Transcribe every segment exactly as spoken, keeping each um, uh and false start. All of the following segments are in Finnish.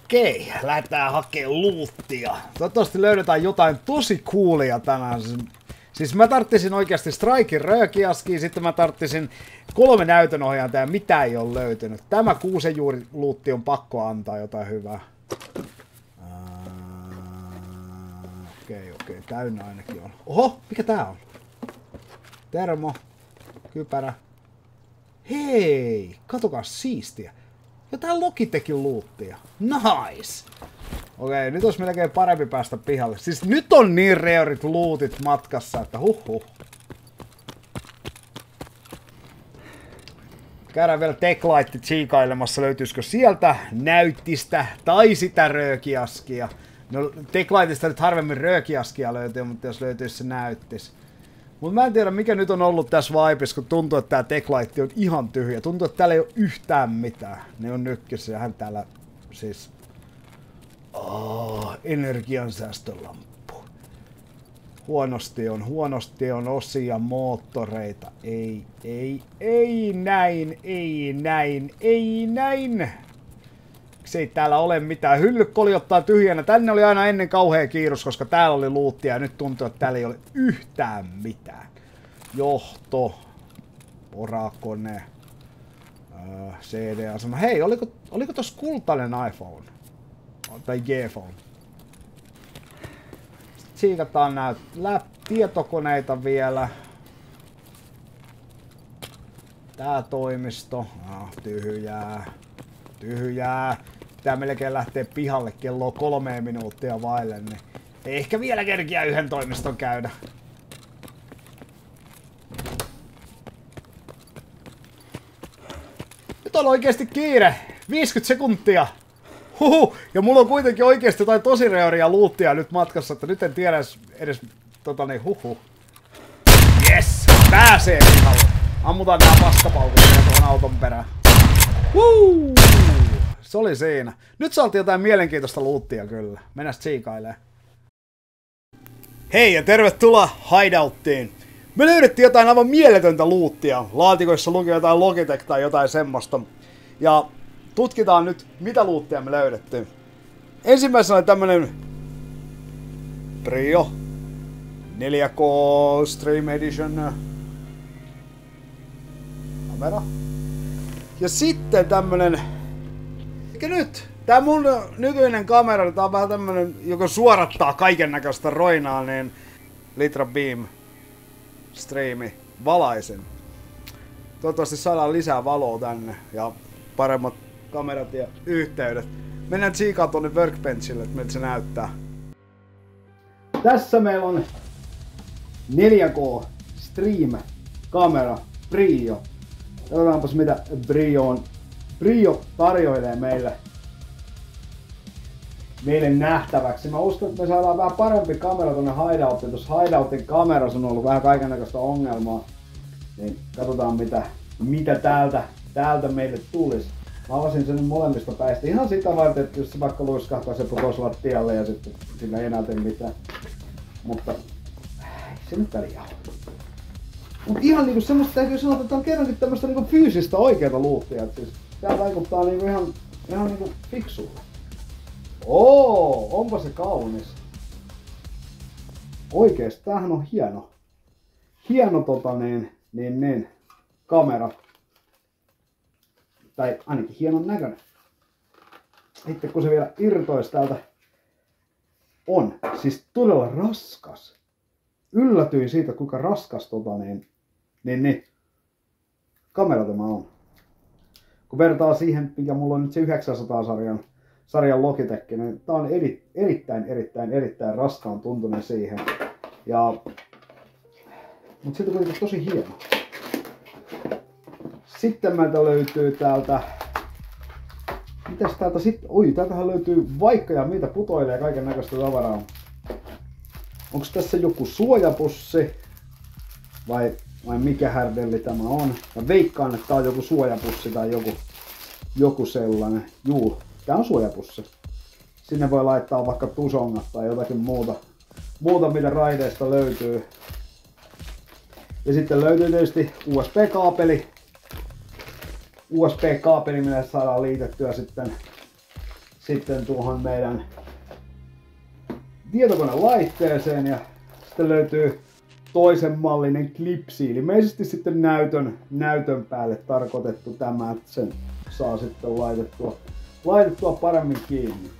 Okei, lähdetään hakemaan luuttia. Toivottavasti löydetään jotain tosi coolia tänään. Siis mä tarttisin oikeasti Strikin röökiaskiin, sitten mä tarttisin kolme näytönohjainta ja mitä ei ole löytynyt. Tämä kuusen juuri luutti on pakko antaa jotain hyvää. Okei, okei, täynnä ainakin on. Oho, mikä tää on? Termo, kypärä. Hei, katokaa siistiä. Jotain Logitechin luuttia. Nice! Okei, nyt olisi melkein parempi päästä pihalle. Siis nyt on niin reorit luutit matkassa, että huh huh. Käydään vielä Techlight tsiikailemassa, löytyisikö sieltä näyttistä tai sitä röökiaskia. No Techlightista nyt harvemmin röökiaskia löytyy, mutta jos löytyisi se näyttis. Mutta mä en tiedä mikä nyt on ollut tässä vibessa, kun tuntuu, että tää Techlight on ihan tyhjä. Tuntuu, että täällä ei ole yhtään mitään. Ne on nykkissä ja hän täällä siis... Oh, energiansäästölamppu. Huonosti on, huonosti on osia, moottoreita. Ei, ei, ei näin, ei näin, ei näin. Ei täällä ole mitään. Hyllyt koljottaa tyhjänä. Tänne oli aina ennen kauhea kiirus, koska täällä oli luuttia ja nyt tuntuu, että täällä ei ole yhtään mitään. Johto. Porakone. Öö, C D-asema. Hei, oliko, oliko tossa kultainen iPhone? Tai G-phone. Sitten siikataan nää tietokoneita vielä. Tää toimisto. Ah, tyhjää. Tyhjää. Tää melkein lähtee pihalle kello kolmeen minuuttia vaille, niin ehkä vielä kerkiä yhden toimiston käydä. Nyt on oikeesti kiire. viisikymmentä sekuntia. Huhu. Ja mulla on kuitenkin oikeesti jotain tosi reoria luuttia nyt matkassa, että nyt en tiedä edes, edes tota niin, huhu. Yes! Pääsee pihalle. Ammutaan nää paskapaukut tuohon auton perään. Woo! Se oli siinä. Nyt saatiin jotain mielenkiintoista luuttia kyllä. Mennään tsiikailemaan. Hei ja tervetuloa Hideouttiin. Me löydettiin jotain aivan mieletöntä luuttia. Laatikoissa luki jotain Logitech tai jotain semmoista. Ja tutkitaan nyt mitä luuttia me löydettiin. Ensimmäisenä oli tämmönen Brio neljä K Stream Edition kamera. Ja sitten tämmönen... Mikä nyt? Tää mun nykyinen kamera, tää on vähän tämmönen, joka suorattaa kaiken näköistä roinaa, niin Litra Beam Streami valaisin. Toivottavasti saadaan lisää valoa tänne ja paremmat kamerat ja yhteydet. Mennään tsiikaan tuonne workbenchille, että miltä se näyttää. Tässä meillä on neljä K Stream kamera Brio. Katsotaanpas mitä Brio on. Brio tarjoilee meille, meille nähtäväksi. Mä uskon, että me saadaan vähän parempi kamera tonne Hideoutiin. Tuossa Hideoutin kamerassa on ollut vähän kaikennäköistä ongelmaa. Niin katsotaan mitä, mitä täältä, täältä meille tulisi. Mä avasin sen molemmista päistä. Ihan sitä varten, että jos se vaikka luiskahtaa se putosi lattialle ja sitten sillä ei enää tee mitään. Mutta ei se nyt väliä ole. Mut ihan niinku semmoista täytyy sanoa, että tää on kerrankin tämmöstä niinku fyysistä oikeeta luuttia. Siis tää vaikuttaa niinku ihan, ihan niinku fiksulle. Oo, onpa se kaunis. Oikeesti, tämähän on hieno. Hieno tota niin, niin, niin, kamera. Tai ainakin hienon näköinen. Sitten kun se vielä irtoisi täältä. On siis todella raskas. Yllätyin siitä kuinka raskas tota niin, niin, niin kamera tämä on. Kun vertaa siihen mikä mulla on nyt se yhdeksänsataa sarjan, sarjan Logitech, niin tää on eri, erittäin erittäin erittäin raskaan tuntunen siihen. Ja mutta sitten kuitenkin tosi hieno. Sitten meiltä löytyy täältä... Mitäs täältä sitten? Oi, täältähän löytyy vaikka ja mitä putoilee kaiken näköistä tavaraa. Onko tässä joku suojapussi? Vai, vai mikä härdelli tämä on? Mä veikkaan, että tää on joku suojapussi tai joku, joku sellainen. Juu, tää on suojapussi. Sinne voi laittaa vaikka tusongat tai jotakin muuta, muuta mitä raideista löytyy. Ja sitten löytyy tietysti U S B-kaapeli. U S B-kaapeli, millä saadaan liitettyä sitten sitten tuohon meidän tietokonelaitteeseen ja sitten löytyy toisen mallinen klipsi, ilmeisesti sitten näytön, näytön päälle tarkoitettu tämä, että sen saa sitten laitettua, laitettua paremmin kiinni.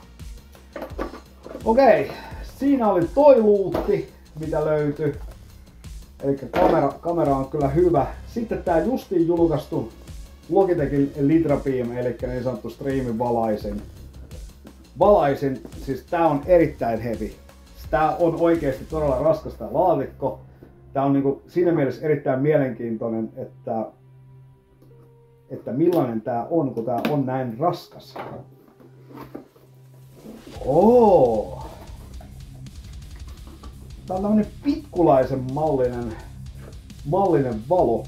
Okei, siinä oli toi luutti, mitä löytyi. Eli kamera, kamera on kyllä hyvä. Sitten tää justiin julkaistu Logitechin Litra Beam, eli niin sanottu striimin valaisin. Valaisin, siis tää on erittäin heavy. Tää on oikeesti todella raskas tää laatikko. Tää on niinku siinä mielessä erittäin mielenkiintoinen, että, että millainen tää on, kun tää on näin raskas. Oo. Tää on tämmönen pitkulaisen mallinen, mallinen valo.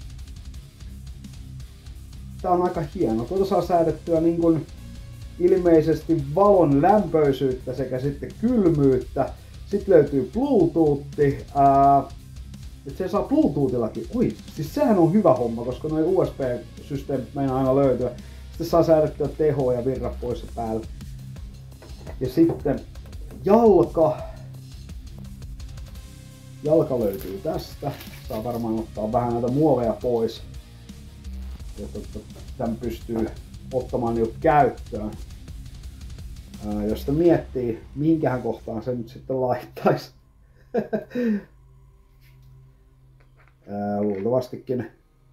Tää on aika hieno. Tuota saa säädettyä niin kuin ilmeisesti valon lämpöisyyttä sekä sitten kylmyyttä. Sitten löytyy Bluetooth. Ää, että se saa Bluetoothillakin. Ui, siis sehän on hyvä homma, koska noin U S B-systeemit meinaa aina löytyä. Sitten saa säädettyä tehoa ja virrat pois päällä. Ja sitten jalka. Jalka löytyy tästä. Saa varmaan ottaa vähän näitä muoveja pois. Ja tämän pystyy ottamaan jo käyttöön. Ää, jos sitä miettii, minkähän kohtaan se nyt sitten laittaisi. Ää, luultavastikin.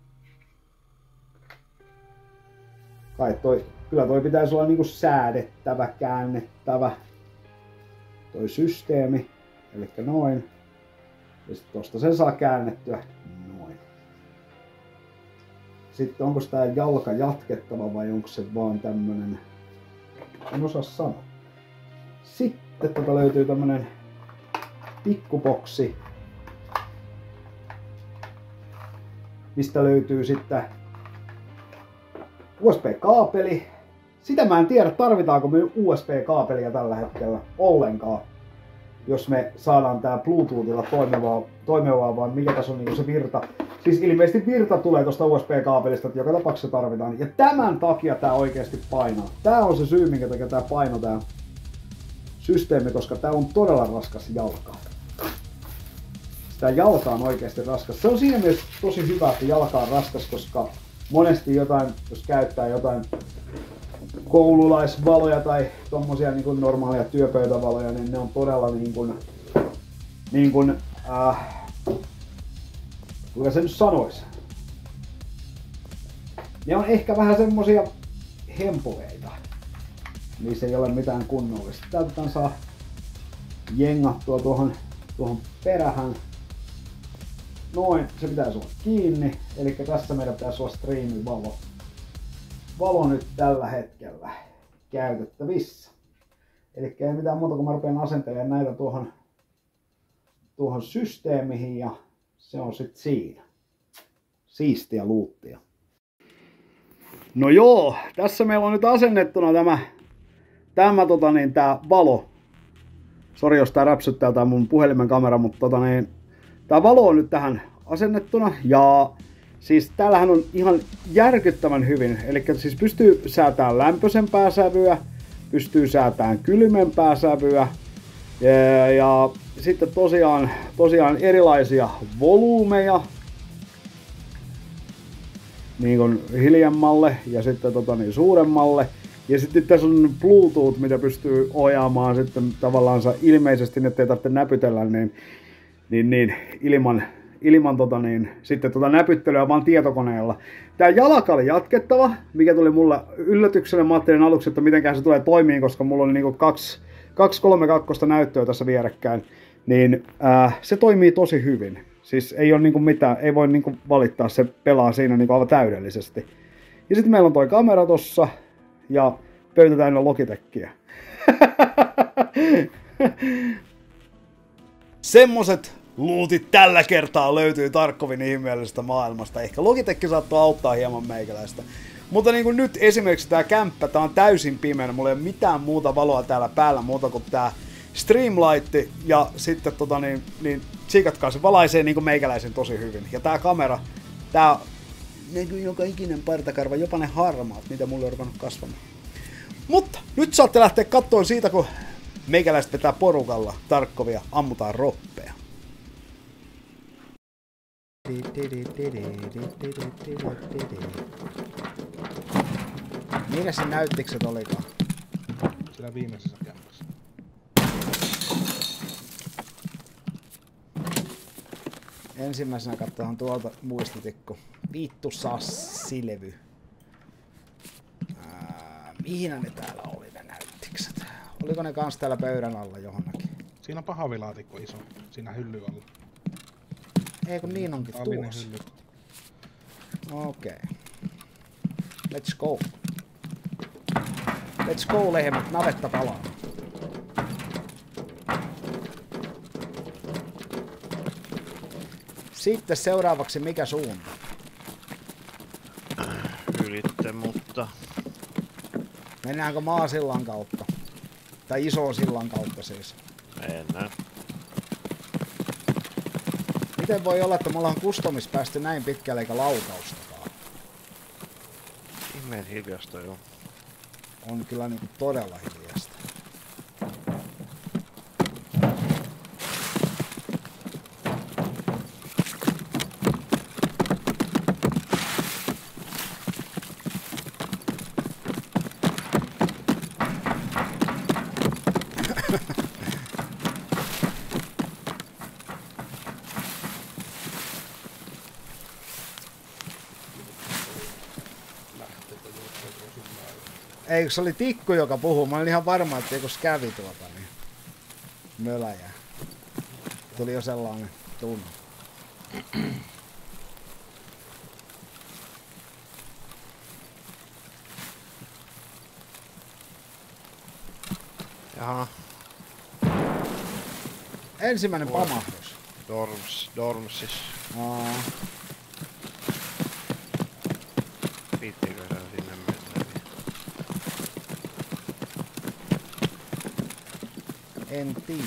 Kai toi, kyllä toi pitäisi olla niinku säädettävä, käännettävä toi systeemi. Eli noin. Ja sitten tosta sen saa käännettyä noin. Sitten onko tää jalka jatkettava vai onko se vaan tämmönen, en osaa sanoa. Sitten tota löytyy tämmönen pikkuboksi, mistä löytyy sitten U S B-kaapeli. Sitä mä en tiedä, tarvitaanko me U S B-kaapelia tällä hetkellä ollenkaan, jos me saadaan tää Bluetoothilla toimivaa, toimivaa vai mikä tässä on niinku se virta. Siis ilmeisesti virta tulee tosta U S B-kaapelista, että joka tapauksessa tarvitaan. Ja tämän takia tää oikeasti painaa. Tää on se syy, minkä takia tää paino tää systeemi, koska tää on todella raskas jalka. Tää jalka on oikeasti raskas. Se on siinä mielessä tosi hyvä, että jalka on raskas, koska monesti jotain, jos käyttää jotain koululaisvaloja tai tommosia niin kuin normaalia työpöytävaloja, niin ne on todella niin kuin, niin kuin äh, kuinka se nyt sanois? Ne on ehkä vähän semmosia hempoveita. Niissä ei ole mitään kunnollista. Täältä saa jengattua tuohon, tuohon perähän. Noin, se pitäisi olla kiinni. Eli tässä meidän pitäisi olla striimivalo. Valo nyt tällä hetkellä käytettävissä. Eli ei mitään muuta, kun mä rupean asentelemaan näitä tuohon, tuohon systeemiin ja se on sitten siinä. Siistiä luuttia. No joo, tässä meillä on nyt asennettuna tämä, tämä tota niin, tää valo. Sori jos tää räpsyttää tää mun puhelimen kamera, mutta tota niin, tää valo on nyt tähän asennettuna ja siis täällähän on ihan järkyttävän hyvin. Eli siis pystyy säätämään lämpöisempää sävyä, pystyy säätämään kylmempää sävyä ja, ja sitten tosiaan, tosiaan erilaisia volyymeja niin kuin hiljemmalle ja sitten tota niin, suuremmalle. Ja sitten tässä on Bluetooth, mitä pystyy ohjaamaan sitten tavallaan ilmeisesti, ettei tarvitse näpytellä niin, niin, niin ilman, ilman tota niin, sitten tota näpyttelyä vaan tietokoneella. Tää jalka oli jatkettava, mikä tuli mulle yllätyksenä. Mä ajattelin aluksi, että mitenkään se tulee toimiin, koska mulla on niinku kaksi, kaksi kolme kakkosta näyttöä tässä vierekkäin. Niin äh, se toimii tosi hyvin. Siis ei ole niinku mitään, ei voi niinku valittaa, se pelaa siinä niinku aivan täydellisesti. Ja sitten meillä on toi kamera tossa ja pöytä täynnä Logitechia. Semmoset luutit tällä kertaa löytyy Tarkkovin ihmeellisestä maailmasta. Ehkä Logitech saattaa auttaa hieman meikäläistä. Mutta niin kuin nyt esimerkiksi tää kämppä, tää on täysin pimeä. Mulla ei ole mitään muuta valoa täällä päällä muuta kuin tää Streamlight. Ja sitten tota niin, niin tsiikatkaa, se valaisee niin kuin meikäläisen tosi hyvin. Ja tää kamera, tää niin kuin joka ikinen partakarva, jopa ne harmaat, mitä mulla on ruvennut kasvamaan. Mutta nyt saatte lähteä kattoon siitä, kun meikäläiset vetää porukalla tarkkovia, ammutaan roppeja. Mikä se näyttikset olikaan? Siellä viimeisessä kämpässä. Ensimmäisenä katsotaan tuolta muistitikku. Vittu sassilevy. Ää, mihin ne täällä oli ne näyttikset? Oliko ne kans täällä pöydän alla johonnakin? Siinä on pahvilaatikko iso. Siinä hylly alla. Ei kun niin onkin tuossa. Okei. Okay. Let's go. Let's go lehmät, navetta palaa. Sitten seuraavaksi mikä suunta? Ylitte, mutta... Mennäänkö maasillan kautta? Tai ison sillan kautta siis? Mennään. Miten voi olla, että me ollaan kustomis päästy näin pitkälle eikä laukaustakaan? Ihmeen hiljasta joo. On kyllä niinku todella hiljasta. Eikö se oli Tikku, joka puhuu? Mä olin ihan varma, että eikös kävi tuota niin möläjää. Tuli jo sellainen tunne. Jaha. Ensimmäinen pamahdus. Dorms, Dormsis. Aa. Viittiinkö se sinne mennä? En tiedä.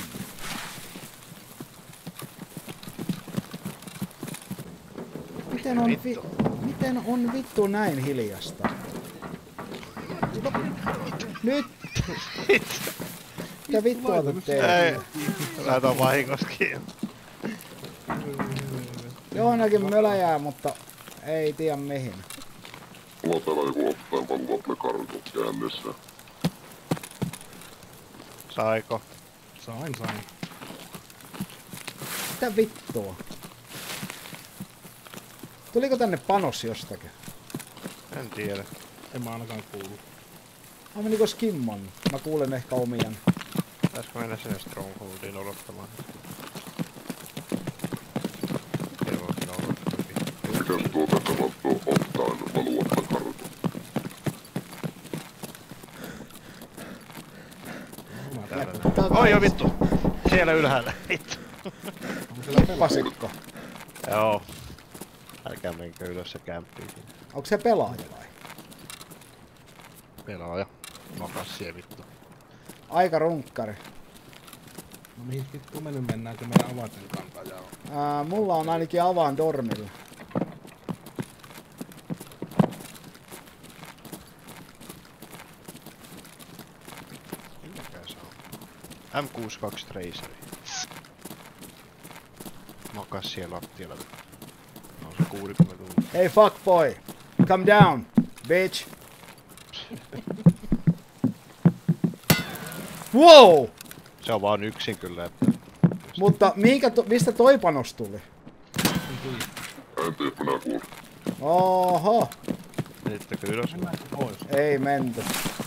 Miten on, vi miten on vittu näin hiljasta? Nyt! Mitä vittua te teette? Ei, laitan vahingoskin. Johonkin möläjää, mutta ei tiedä mihin. Mulla on täällä joku ottaen valuvaple kartot käännissä. Saiko? Sain, sain. Mitä vittua? Tuliko tänne panos jostakin? En tiedä. En mä ainakaan kuulu. Mä menikö skimman? Mä kuulen ehkä omien. Pitäisikö mennä sinne Strongholdiin odottamaan? Ei voi kyllä odottaa. Mikäs tuo tässä tuo ottaen valuvaple kartot? Täällä. Oi jo vittu! Siellä ylhäällä. Vittu. Pasikko. Joo. Älkää menkö ylös se kämppiin. Onko se pelaaja vai? Pelaaja. Makassia vittu. Aika runkkari. No mihin vittu mennyt mennäänkö meidän avaten kantajaa? Ää, mulla on ainakin avaan dormilla. Mikäkään se on? M kuusikymmentäkaksi Traceri. Makas siellä lattialla. No se kuusikymmentä tuntia. Hey fuckboy! Come down, bitch! Wow! Se on vaan yksin kyllä, että... Mutta mihinkä to, mistä toi panos tuli? En tiedä, minä kuulin. Oho! Menittekö ylös? Mennään pois. Ei menty.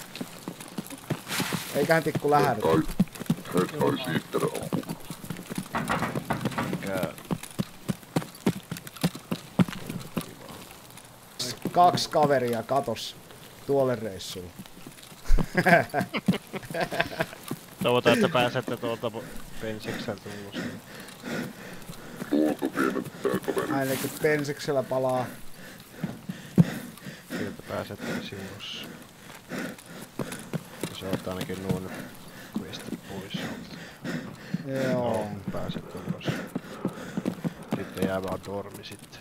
Eiköhän Tikku lähde. Tai, he tai siitä ampua. Mikä... Kaksi kaveria katos tuolle reissulle. Toivotaan, että pääsette tuolta Pensikseltä ulos. Tuolta pienentää kaveri. Ainakin Pensiksellä palaa. Sieltä pääsette ulos. Se on ainakin nuon questit pois. Joo. No, pääset ulos. Sitten jää vaan dormi sitten.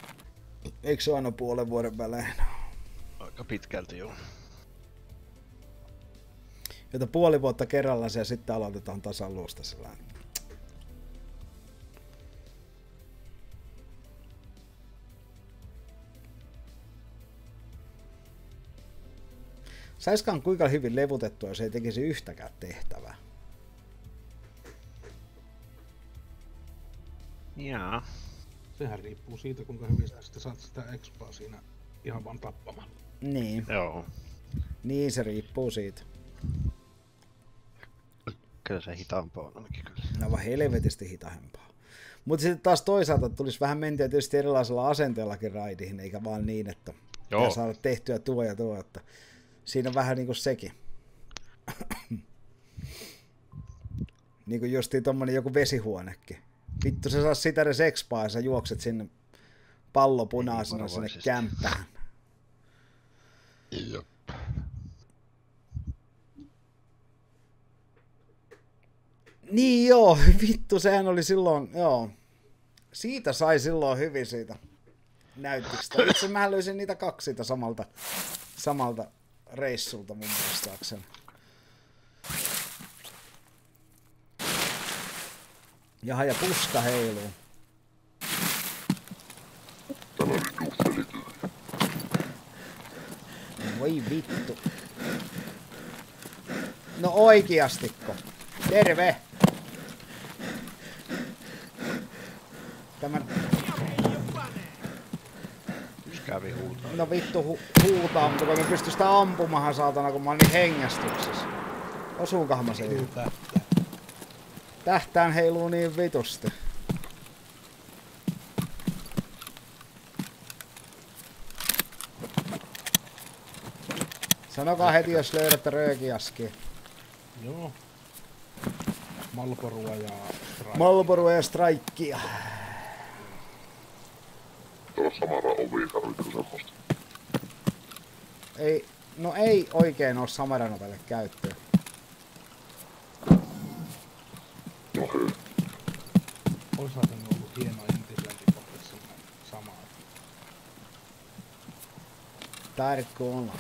Eikö se aina puolen vuoden välein? Aika pitkälti joo. Jota puoli vuotta kerrallaan ja sitten aloitetaan tasan luosta sellainen. Saiskaan kuinka hyvin levutettua, jos ei tekisi yhtäkään tehtävää. Jaa. Sehän riippuu siitä, kuinka hyvin sä sitten saat sitä expaa siinä ihan vaan tappamalla. Niin. Joo. Niin se riippuu siitä. Kyllä se hitaampaa on ainakin kyllä. No vaan helvetisti hitahempaa. Mutta sitten taas toisaalta tulisi vähän mentyä tietysti erilaisella asenteellakin raidiin, eikä vaan niin, että Joo. pitää saada tehtyä tuo ja tuo. Että siinä on vähän niinku sekin. Niinku justiin tommonen joku vesihuonekin. Vittu sä saa sitä edes expaa ja sä juokset sinne pallopunaisena sinne kämppään. Jop. Niin joo, vittu sehän oli silloin, joo. Siitä sai silloin hyvin siitä näyttiksestä. Itse mä löysin niitä kaksi siitä samalta, samalta reissulta mun muistaakseni. Jaha, ja puska heiluu. Tällainen juffelityö. Voi vittu. No oikeastiko? Terve! Tämän... Yksi kävi huutaa. No vittu hu huutaa, mutta kun mä pystyn sitä ampumahan saatana, kun mä oon niin hengästyksessä. Osuunkohan mä sen? Tähtään heiluu niin vitusti. Sanokaa heti, jos löydätte röökiaskia. Joo. Malborua ja Strike. Marlboro ja Strikea. Tuolla samalla ovi tarvittu semmoista. Ei, no ei oikein oo Samaranovelle käyttöä. No hei. Oishan sen ollut hieno intisointi kohta semmoinen sama. Tarkku on.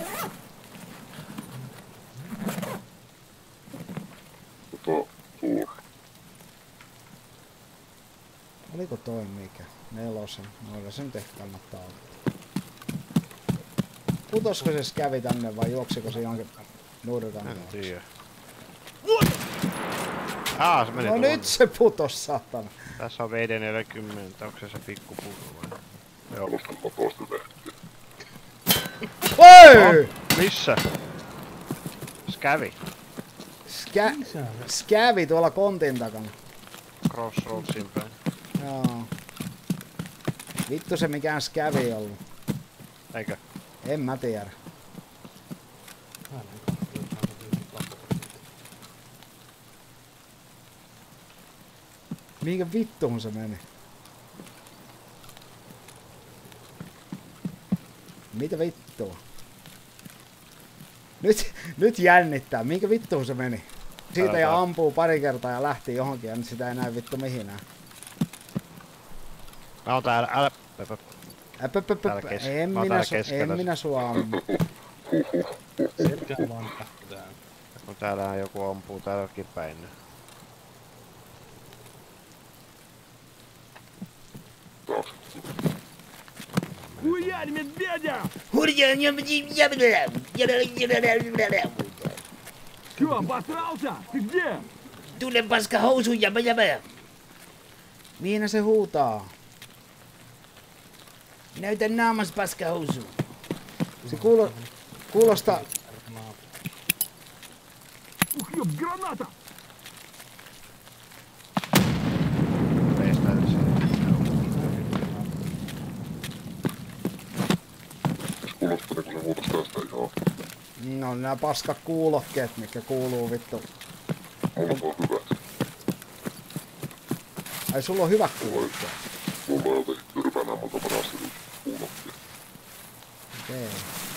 Tota, tuo. Oliko toi mikä? Nelosen. Noilla se nyt ehkä kannattaa ottaa. Putosko se kävi tänne vai juoksiko se jonkin nurkan? En tiedä. Aa, se meni No tuonne. nyt se putos, satana. Tässä on V D neljäkymmentä, onko se se pikkupullo vai? Joo. Alustan mä toista tehtiä. Oi! Missä? Se kävi. Skä... Skävi tuolla kontin takana. Crossroadsin päin. Joo. Vittu se mikään skävi ei ollut. Eikö? En mä tiedä. Mihinkä vittuun se meni? Mitä vittua? Nyt, nyt jännittää. Mihinkä vittuun se meni? Siitä Älä ja tää. ampuu pari kertaa ja lähti johonkin ja nyt sitä ei näe vittu mihinään. Mä oon täällä, älä... Pöpö. Äpöpöpö. Täällä kes- En mä oon minä, täällä su- en keskellä. minä sua ammu. Selkä vaan tähtää. No täällähän joku ampuu täälläkin päin. Taas. Хуярь медведя! Чё, обосрался? Ты где? Tule paska housuun, jäbä jäbä. Mihin se huutaa? Näytä naamas paska housuun. Se kuulo, kuulostaa... Ух, ёб, граната! Meistä se. Kuulostaa niinku se huutas tästä ihan. No nämä paskat kuulokkeet, mitkä kuuluu vittu. Mulla on hyvät. Ai sulla on hyvät kuulokkeet. Mulla on jotenkin tyrpäänämmältä parasti kuulokkia. Okei.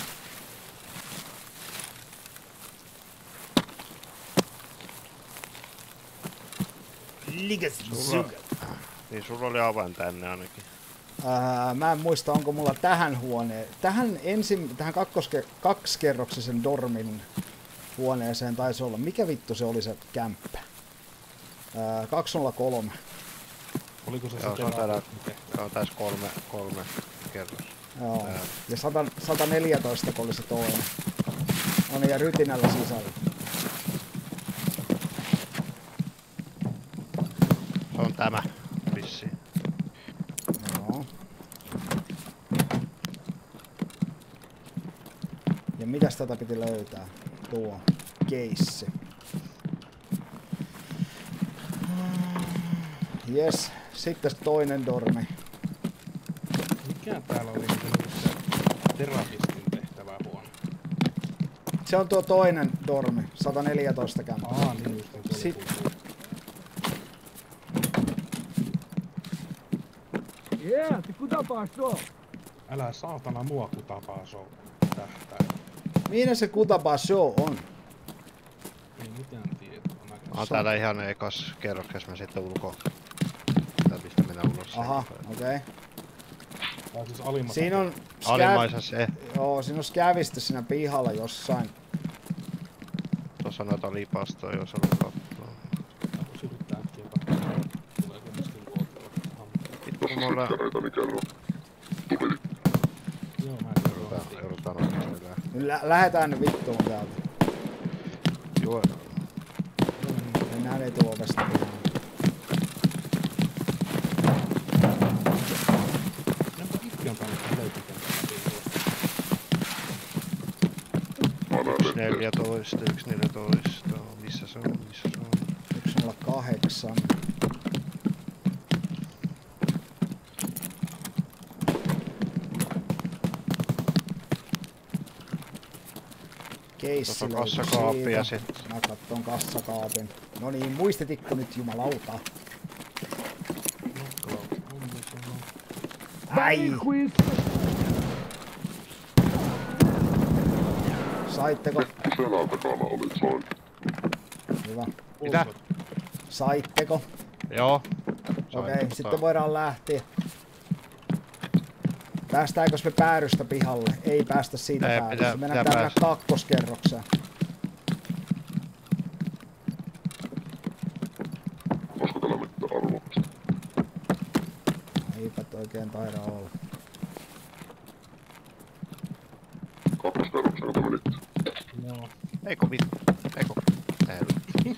Ligas Sulla, suka. niin sulla oli avain tänne ainakin. Ää, mä en muista, onko mulla tähän huoneen, tähän ensin, tähän kakkoske, kaksikerroksisen dormin huoneeseen taisi olla. Mikä vittu se oli se kämppä? Ää, kaksisataakolme. Oliko se Joo, se se on täällä, terapeutti? joo, tässä kolme, kolme kerros. Joo. Ää. Ja sata, sata neljätoista kun oli se toinen. No niin, ja rytinällä sisällä. Se on tämä, vissiin. Joo. Ja mitäs tätä piti löytää? Tuo keissi. Jes, sitten toinen dormi. Mikä täällä oli niinku se terapistin tehtävä huone? Se on tuo toinen dormi, sata neljätoista kämppä. Aa, niin just niin, se Sit- oli Э, ты куда пошел? Älä saatana mua kutapaa sou. Tähtäin. Missä se Kutaba Show on? Ei mitään tietoa. Mä oon täällä ihan ekas kerroksessa, mä sitten ulko. Tää mistä mennä ulos. Aha, okei. Okay. Tää on siis alimmassa. Siinä on Alimmaisessa se. Joo, siinä on skävistä siinä pihalla jossain. Tuossa on noita lipastoja, jos haluat kattoo. Voisi yrittää äkkiä katsoa. Tuleeko myöskin luotella. Vittu kun Jos mulla... sykkäreitä, niin kerro. Tuli. Joo, mä en kerro heti. Joudutaan oikeastaan. Lä lähetään ne vittuun täältä. Joo. Mennään etuovesta pihaan. Onko itken kannattaa löytykämään? Mä näen Yksi vettä. neljätoista, yksi neljätoista. Missä se on, missä se on? yksi nolla kahdeksan. Keissi Tuossa on löytyi kassakaappi ja siitä. sit... Mä katton kassakaapin. No niin, muistitikku nyt jumalauta. Ai! Saitteko? Selän takana oli soin. Hyvä. Mitä? Saitteko? Joo. Okei, okay, sitten voidaan lähteä. Päästäänkö me päädystä pihalle? Ei päästä siitä Ei, päädystä. pitää- Mennään pitää tänne päästä. kakkoskerrokseen. Olisiko tällä mitään arvokasta? Eipä oikein taida olla. Kakkoskerroksella te menitte. Joo. Eikö vittu? Eikö? Ei.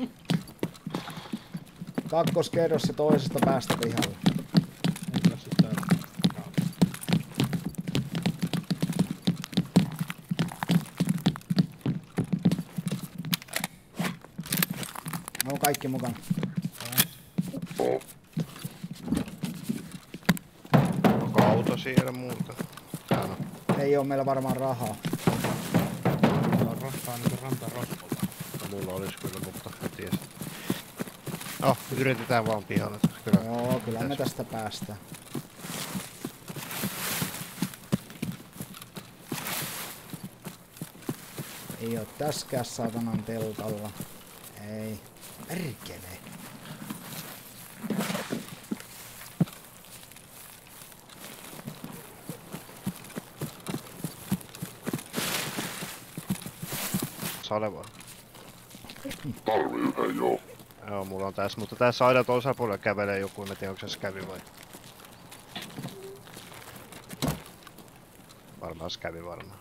Kakkoskerros ja toisesta päästä pihalle. Ei tässä täällä. Ne on kaikki mukana. Oo. Onko auto siellä muuta? Täällä on. Ei oo meillä varmaan rahaa. Täällä on rahaa niinku rantarosvolla. No, mulla olisi kyllä, mutta en tiedä. No, yritetään vaan pihalle. Kyllä. Joo, kyllä me Pitäis- tästä päästään. Ei oo täskään saatanan teltalla. Ei. Perkele. Saleva. Tarvii yhden joo. Joo, mulla on tässä, mutta tässä aina toisella puolella kävelee joku, en tiedä onko se kävi vai. Varmaan se kävi varmaan.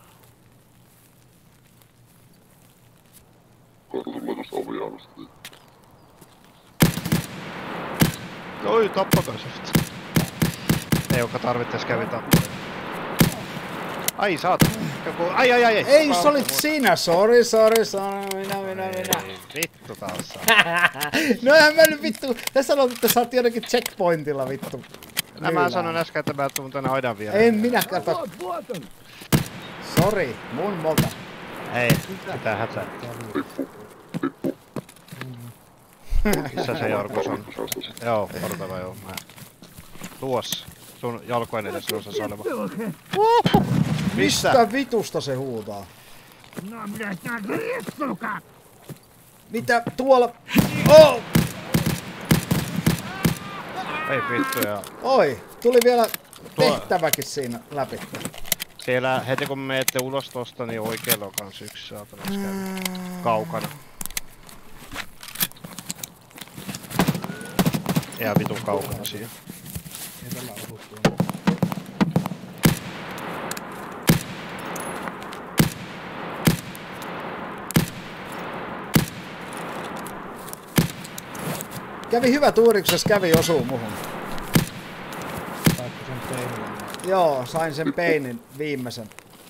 Kohta tulee tosta oviaanasta. Oi, tappakaa se sit. Ei joka tarvittais kävi tappaa. Ai saat. Joku, ai ai ai ai. Ei, Joku se olit auto- sinä. Sori, sori, sori. Minä, minä, minä. Ei, vittu taas saa. No eihän mä nyt vittu. Tässä sanot, että sä oot jotenkin checkpointilla vittu. Nämä Myllään. sanoin äsken, että mä tuun tänne aidan viereen. En minä kato. Вот, вот он! Sori, mun moka. Ei, mitään hätää. Tippu. Tippu. Missä se Jorkos on? Säästösi. Joo, portava joo. Mä... Tuossa. Sun jalkojen edessä on se saleva. Леха! Mistä vitusta se huutaa? На, блядь, на гриб, сука! Mitä tuolla? Oh! Ei vittu ja... Oi, tuli vielä Tuo- tehtäväkin siinä läpi. Siellä heti kun menette ulos tosta, niin oikealla on kans yksi saatana kävi. kaukana. Ihan vitun kaukana siinä. Ei tällä osu tuonne. Kävi hyvä tuuri, kun se kävi osuu muhun. Saatko sen peilin? Joo, sain sen peinin viimeisen.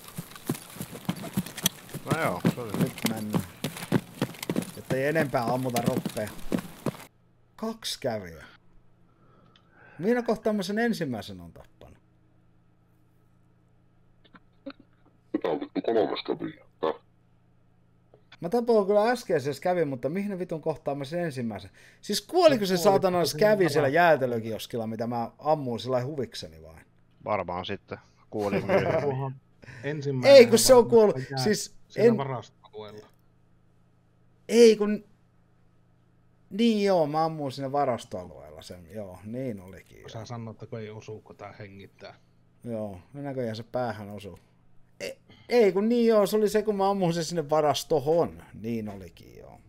No joo, se oli Nyt mennään. Että ei enempää ammuta roppea. Kaksi käviä. Miina kohtaa mä sen ensimmäisen on tappanut. Tää on vittu kolmes käviä. Tää. Mä tapoin kyllä äskeisessä kävi, mutta mihin ne vitun kohtaa mä sen ensimmäisen? Siis kuoliko se saatana kävi siellä jäätelökioskilla, mitä mä ammuin sillä huvikseni vai? varmaan sitten kuoli myöhemmin. Tuohon ensimmäinen. Ei kun se on kuollut. Siis Siinä en... varastoalueella. Ei kun... Niin joo, mä ammuin siinä varastoalueella sen. Joo, niin olikin. Kun sä sanoit, että kun ei osu, kun tää hengittää. Joo, näköjään se päähän osuu. Ei, ei kun niin joo, se oli se kun mä ammuin sen sinne varastohon. Niin olikin joo.